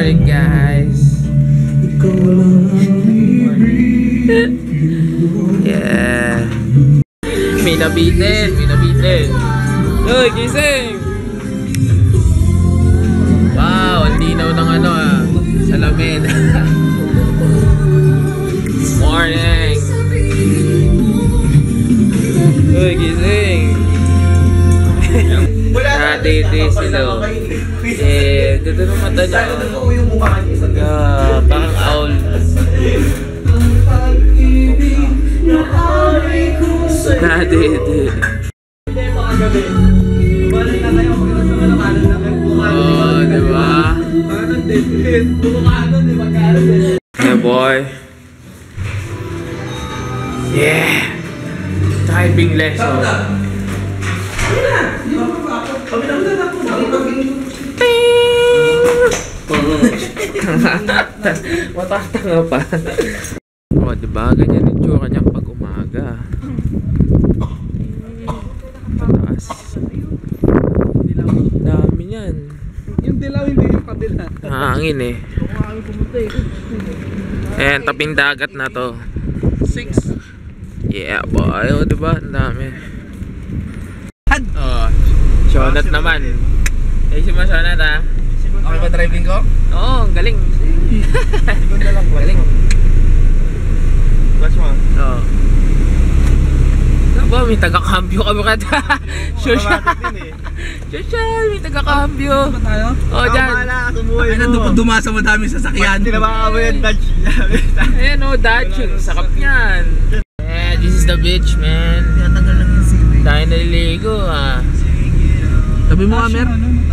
morning, guys. Yeah. May nabitin. Uy, gising! Wow, ang linaw ng salamin. Morning! Uy, gising! Dede sila. Ganda ng mata niya. Parang owl. Dede. Oh, diba? Yeah, boy. Yeah. Typing lesson. Matatanga pa. O, diba? Ganyan yung tsura niya pag umaga. Pataas. Dami yan. Yung dilaw hindi yung kabila. Hangin eh. Ayan, taping dagat na to. 6. Yeah, boy. O, diba? Ang dami. Oh, Shonat naman. Si Shonat ha. Okay ba driving ko? Oo, galing. Sigunda lang po. Galing. Watch mo. Oo. Ba, may taga-cambio kami kada. Social. May taga-cambio. Ba tayo? Oo, dyan. Ay, nandun dumasa madami sa sakyan. Hindi na makakawa yung Dutch. Ayan o, Dutch. Sakap niyan. Yeah, this is the beach, man. Tatagal lang yung siwi. Tayo naliligo ha. Sabi mo Amer?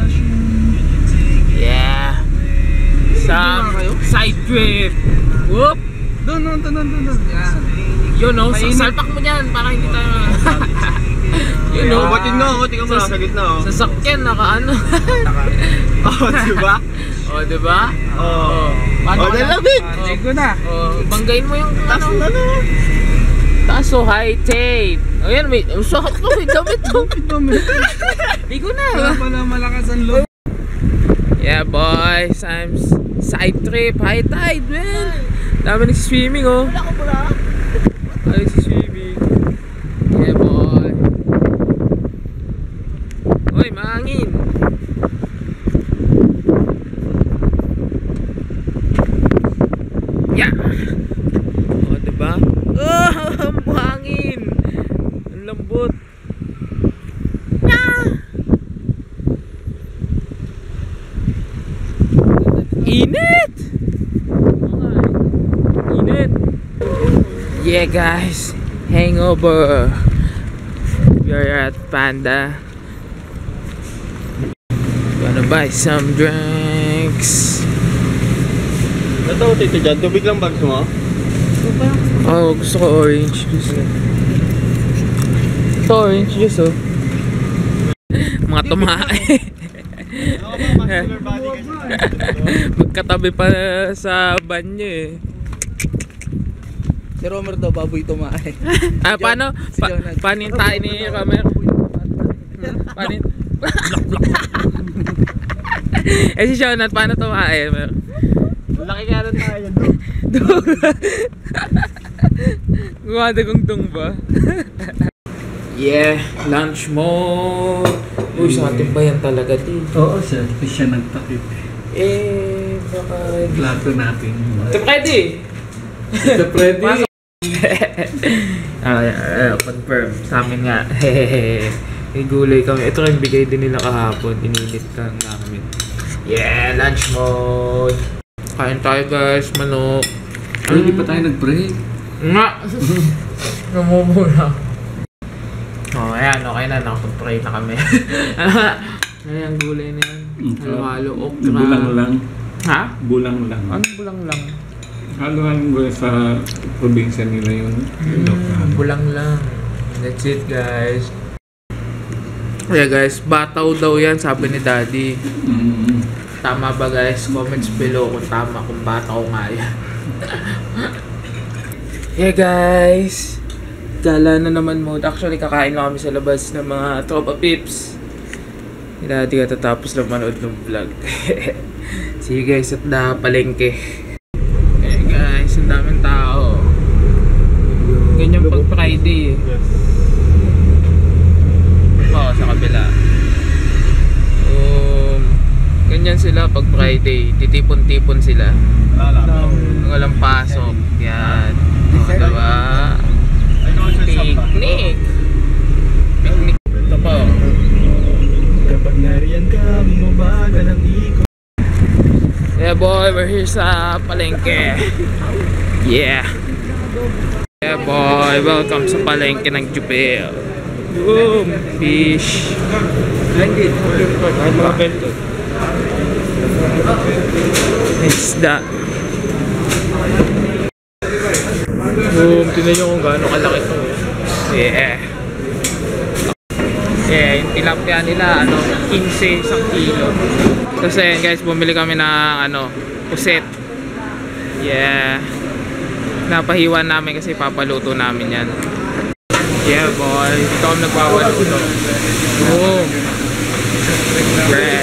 Yeah. Some side trip. Whoop. Doon. Yun o, salpak mo dyan para hindi tayo. Yun o. Batin mo, tingnan mo sa gitna o. Sasakyan, naka-ano. Oo, diba? O, diba? Oo. Paano ka na? Dalawin! Ligo na. O, banggain mo yung taas o, high tape. O yan, may sakit ko, may damit o. Ligo na. Wala pala malakas ang loob. Yeah, boys. I'm side trip, high tide, man. Dami nagsiswimming o. Wala ko pala. Nagsiswimming. Yeah, boy. Uy, mahangin. Yeah. O, diba? Oh, ang buhangin. Ang lambot. Yeah. Init! Init! Yeah, guys. Hangover. We are at Panda. Gonna buy some drinks. Ito, tito dyan. Tubig lang bags mo? Oh, gusto ko orange juice. Ito, orange juice oh. Mga tumae. Magkatabi pa sa banyo eh. Si Romer daw, baboy tumae. Paano? Paano yung tayo ni Romer? Paano yung... Si Shonat, paano tumae? Laki kaya lang tayo doon. Gumadagong ba? Yeah, lunch mode. Uy, sa atin ba yan talaga din? Oo, siya nagtakip. Baka... Plato natin. Ito pwede! Ito pwede! Confirm. Sa amin nga. May gulay kami. Ito rin bigay din nila kahapon. Ininit lang namin. Yeah, lunch mode. Kain tayo guys, manok. Ay, hindi pa tayo nag-break. Nga! Namumula. Oh, ayan, okay na. Nakapag-pray na kami. Ano yung gulay na yan? Halo-halo, okra. Bulang lang. Ha? Bulang lang. Ano bulang lang? Halo-halo sa probinsya nila yun. Bulang lang. That's it guys. Yeah guys, bataw daw yan sabi ni Daddy. Tama ba guys? Comments below kung tama, kung bataw nga yan. Yeah guys, gala na naman mode. Actually kakain lang kami sa labas ng mga tropa pips. Hindi ka tatapos na manood ng vlog. See you guys at the palengke. Eh guys, ang daming tao. Ganyan pag Friday eh. Oo, sa kabila. Ganyan sila pag Friday. Titipon-tipon sila. Walang pasok. Yan. O, diba? Picnic. Picnic. Ito po. Kapag nariyan ka, bumabagal ang ikot. Yeah boy, we're here sa palengke. Yeah. Yeah boy, welcome sa palengke ng Jubel. Boom, fish. Isda. Boom, tignan nyo kung gaano kalaki ito. Yeah. Yeah, yung tilapia nila, 15 isang kilo. Tapos ayan guys, bumili kami ng puset. Yeah. Napahiwan namin kasi papaluto namin yan. Yeah boy, ito kami nagpapaluto. Boom. Bread.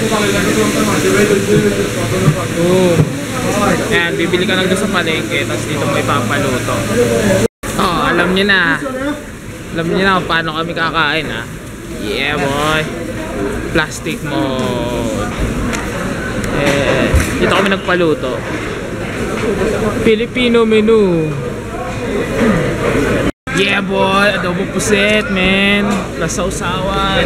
Boom. Ayan, bibili ka lang doon sa palengke, tapos dito mo ipapaluto. Oh, alam niyo na. Alam niyo na kung paano kami kakain ha. Yeah boy. Plastic mode. Eh, dito kami nagpaluto. Filipino menu. Yeah boy, adobo puset man. Plus sausawan.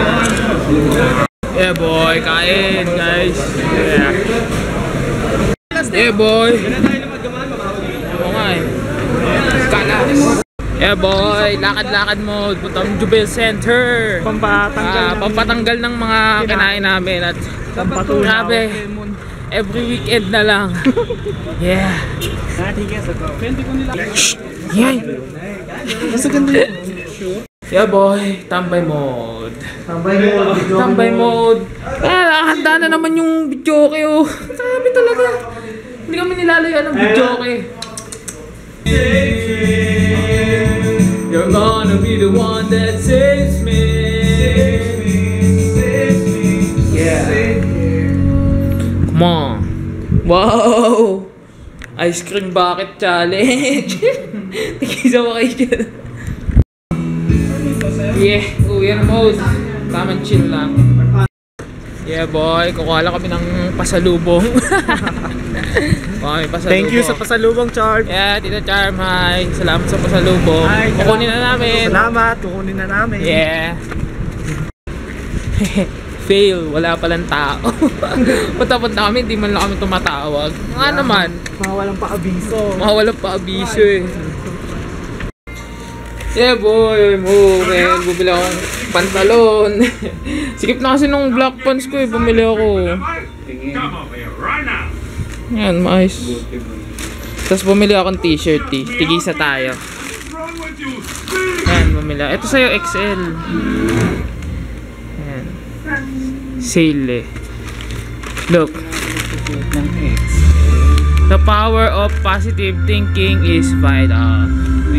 Yeah boy, kain guys. Yeah. Yeah boy. Oo nga eh. Kalas. Yeah boy, lakad-lakad mode. Punta ang Jubel Center. Pampatanggal ng mga kinain namin. At grabe, every weekend na lang. Yeah. Yan. Yeah boy, tambay mode. Tambay mode. Handa na naman yung videoke oh. Sabi talaga. Hindi kami nilalayaan ng videoke. You're gonna be the one that saves me. Yeah. Come on. Wow. Ice cream bucket challenge. Tigisa mo kayo dyan. Yeah. Yan mode. Tamang chill lang. Yeah boy. Kukuha lang kami ng pasalubong. Pasalubong. Thank you sa pasalubong, Charm. Yeah, Tita Charm, hi. Salamat sa pasalubong. Kukunin na namin. Salamat, kukunin na namin. Yeah. Fail, wala palang tao. Punta-punta kami, hindi man lang kami tumatawag. Nga naman. Mga walang pa-abiso. Mga walang pa-abiso eh. Yeah boy, man. Bumili akong pantalon. Sikip na kasi nung black pants ko eh. Bumili ako. Yan, mais. Tapos bumili akong t-shirt eh. Tigisa tayo. Yan, bumili. Ito sa'yo XL. Yan. Sale eh. Look. The power of positive thinking is vital.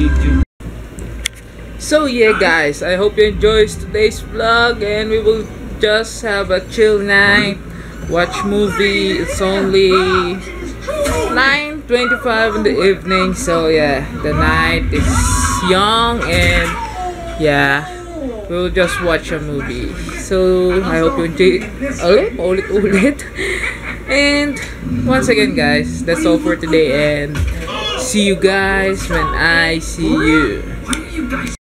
So yeah guys, I hope you enjoyed today's vlog and we will just have a chill night, watch movie. It's only 9:25 in the evening, so yeah, the night is young and yeah, we'll just watch a movie. So I hope you enjoy ulit. And once again guys, that's all for today and see you guys when I see you.